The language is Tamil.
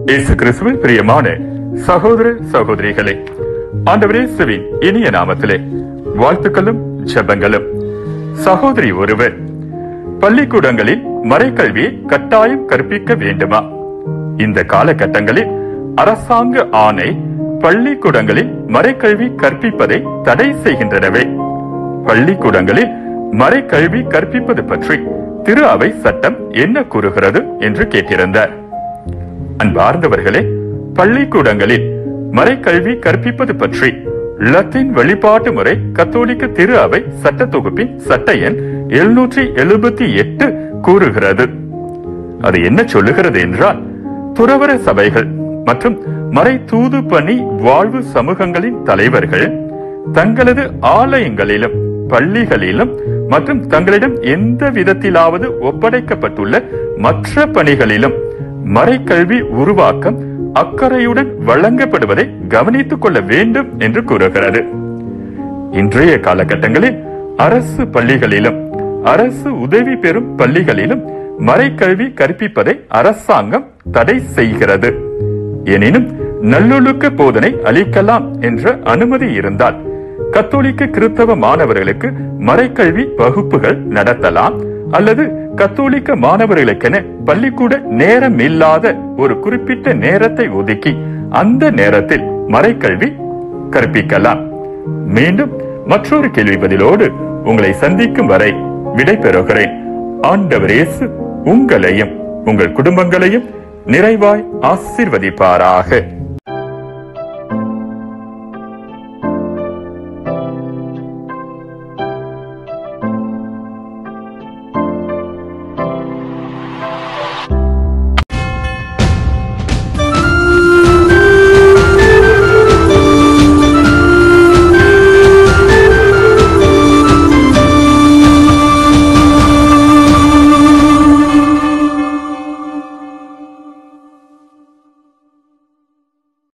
இயேசு கிறிஸ்துவின் பிரியமான சகோதர சகோதரிகளே, ஆண்டவர் இயேசுவின் இனிய நாமத்திலே வாழ்த்துக்களும் ஜெபங்களும். சகோதரி ஒருவர், பள்ளிக்கூடங்களில் மறைக்கல்வியை கட்டாயம் கற்பிக்க வேண்டுமா? இந்த காலகட்டங்களில் அரசாங்க ஆணை பள்ளிக்கூடங்களில் மறைக்கல்வி கற்பிப்பதை தடை செய்கின்றனவே. பள்ளிக்கூடங்களில் மறைக்கல்வி கற்பிப்பது பற்றி திரு அவை சட்டம் என்ன கூறுகிறது என்று கேட்டிருந்தார். அன்பார்ந்தவர்களே, பள்ளிக்கூடங்களில் மறைக்கல்வி கற்பிப்பது பற்றி லத்தீன் வழிபாட்டு முறை கத்தோலிக்க திரு அவை சட்ட தொகுப்பின் சட்ட எண் 778 கூறுகிறது. அது என்ன சொல்லுகிறது என்றால், துறவற சபைகள் மற்றும் மறை தூது பணி வாழ்வு சமூகங்களின் தலைவர்கள் தங்களது ஆலயங்களிலும் பள்ளிகளிலும் மற்றும் தங்களிடம் எந்த விதத்திலாவது ஒப்படைக்கப்பட்டுள்ள மற்ற பணிகளிலும் மறைக்கல்வி உருவாக்கம் அக்கறையுடன் வழங்கப்படுவதை கவனித்துக் கொள்ள வேண்டும் என்று கூறுகிறது. இன்றைய காலகட்டங்களில் அரசு பள்ளிகளிலும் அரசு உதவி பெறும் பள்ளிகளிலும் மறைக்கல்வி கற்பிப்பதை அரசாங்கம் தடை செய்கிறது. எனினும் நல்லொழுக்க போதனை அளிக்கலாம் என்ற அனுமதி இருந்தால் கத்தோலிக்க கிறிஸ்தவ மாணவர்களுக்கு மறைக்கல்வி வகுப்புகள் நடத்தலாம், அல்லது கத்தோலிக்க மாணவர்களுக்கென பள்ளிக்கூட நேரம் இல்லாத ஒரு குறிப்பிட்ட நேரத்தை ஒதுக்கி அந்த நேரத்தில் மறைக்கல்வி கற்பிக்கலாம். மீண்டும் மற்றொரு கேள்வி பதிலோடு உங்களை சந்திக்கும் வரை விடை பெறுகிறேன். ஆண்டவர் இயேசு உங்களையும் உங்கள் குடும்பங்களையும் நிறைவாய் ஆசீர்வதிப்பாராக.